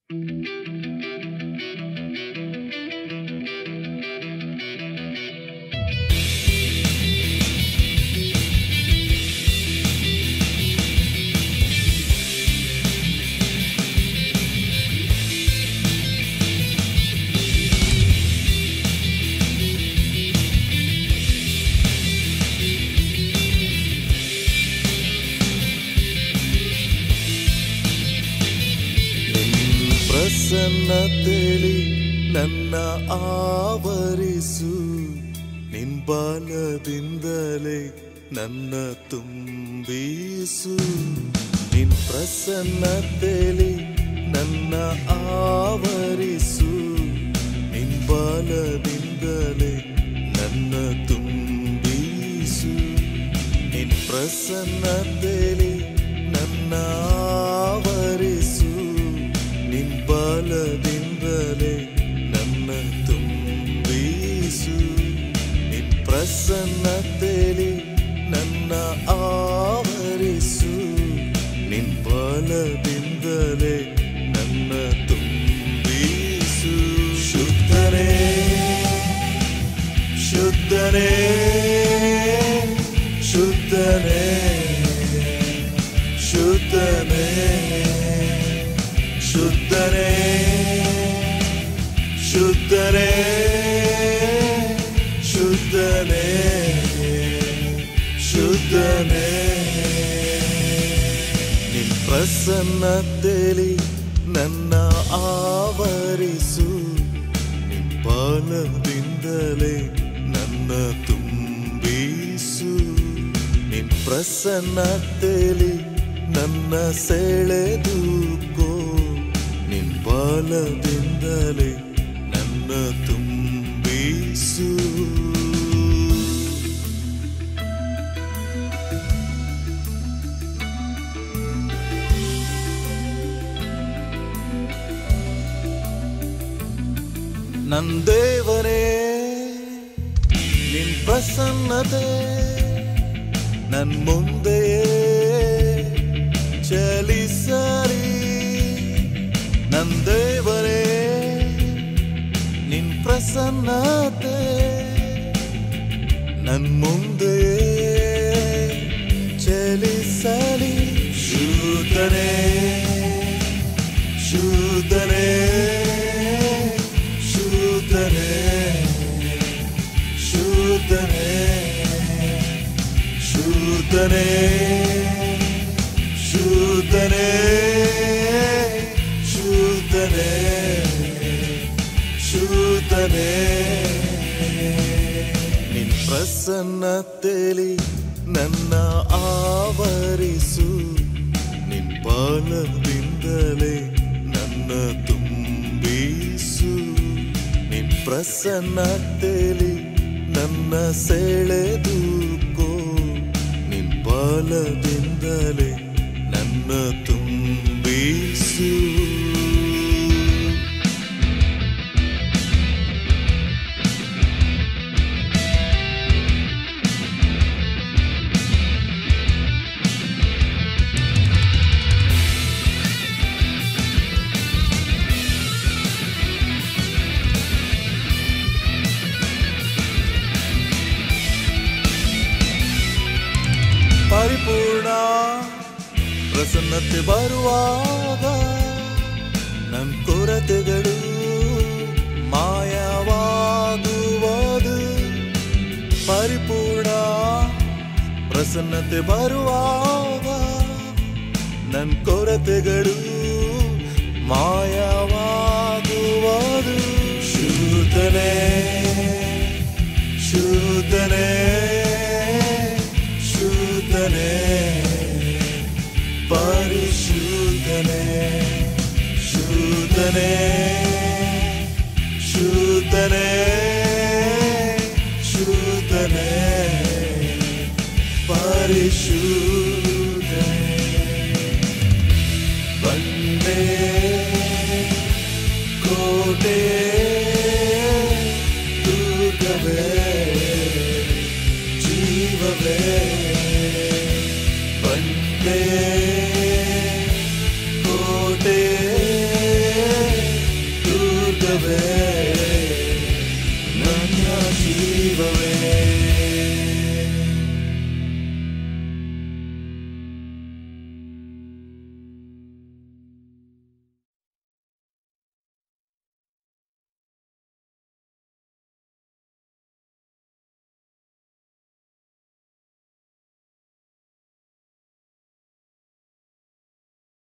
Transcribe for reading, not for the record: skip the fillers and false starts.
ಪ್ರಸನ್ನತೆಲಿ ನನ್ನ ಆವರಿಸು, ನಿನ್ ಬಾಲದಿಂದಲೇ ನನ್ನ ತುಂಬಿಸು. ನಿನ್ ಪ್ರಸನ್ನತೆಲಿ ನನ್ನ ಆವರಿಸು, ನಿನ್ ಬಾಲದಿಂದಲೇ ನನ್ನ ತುಂಬಿಸು. ನಿನ್ ಪ್ರಸನ್ನತೆಲಿ ನನ್ನ ಆವರಿಸು, ನಿನ್ ಬಾಲದಿಂದಲೇ ನನ್ನ ತುಂಬಿಸು. ನಿನ್ ಪ್ರಸನ್ನತೆಲಿ ನನ್ನ ಆವರಿಸು, ನಿನ್ ಬಾಲದಿಂದಲೇ ನನ್ನ ತುಂಬಿಸು. ಶುದ್ಧನೇ ಶುದ್ಧನೇ ಶುದ್ಧನೇ ಶುದ್ಧನೇ ಶುದ್ಧನೇ ಶುದ್ಧನೇ ಶುದ್ಧನೇ ಶುದ್ಧನೇ. ನಿನ್ ಪ್ರಸನ್ನತೆಲಿ ನನ್ನ ಆವರಿಸು, ನಿನ್ ಬಾಲದಿಂದಲೇ ನನ್ನ ತುಂಬಿಸು. ನಿನ್ ಪ್ರಸನ್ನತೆಲಿ ನನ್ನ ಸೆಳೆದುಕೋ, ನಿನ್ ಬಾಲದಿಂದಲೇ ನನ್ನ ತುಂಬಿಸು. ನನ್ ದೇವರೇ, ನಿನ್ ಪ್ರಸನ್ನತೆ ನನ್ ಮುಂದೆಯೇ ಚಲಿಸಲಿ. ನನ್ ದೇವರೇ, ನಿನ್ ಪ್ರಸನ್ನತೆ ನನ್ ಮುಂದೆಯೇ ಚಲಿಸಲಿ. ಶುದ್ಧನೇ ಶುದ್ಧನೇ ಶುದ್ಧನೇ ಶುದ್ಧನೇ ಶುದ್ಧನೇ ಶುದ್ಧನೇ ಶುದ್ಧನೇ ಶುದ್ಧನೇ. ನಿನ್ ಪ್ರಸನ್ನತೆಲಿ ನನ್ನ ಆವರಿಸು, ನಿನ್ ಬಾಲದಿಂದಲೇ ನನ್ನ ತುಂಬಿಸು. ನಿನ್ ಪ್ರಸನ್ನತೆಲಿ ನನ್ನ ಸೆಳೆದುಕೋ, ನಿನ್ ಬಾಲದಿಂದಲೇ ನನ್ನ ತುಂಬಿಸು. ಪರಿಪೂರ್ಣ ಪ್ರಸನ್ನತೆ ಬರುವಾಗ ನನ್ ಕೊರತೆಗಳು ಮಾಯವಾಗುವುದು. ಪರಿಪೂರ್ಣ ಪ್ರಸನ್ನತೆ ಬರುವಾಗ ನನ್ ಕೊರತೆಗಳು ಮಾಯವಾಗುವುದು. ಶುದ್ಧನೇ ಶುದ್ಧನೇ ಶುದ್ಧನೇ ಪರಿಶುದ್ಧನೇ ಶುದ್ಧನೇ ಶುದ್ಧನೇ ಶುದ್ಧನೇ ಪರಿಶುದ್ಧನೇ. ಬಂದೆ ಕೋಟೆ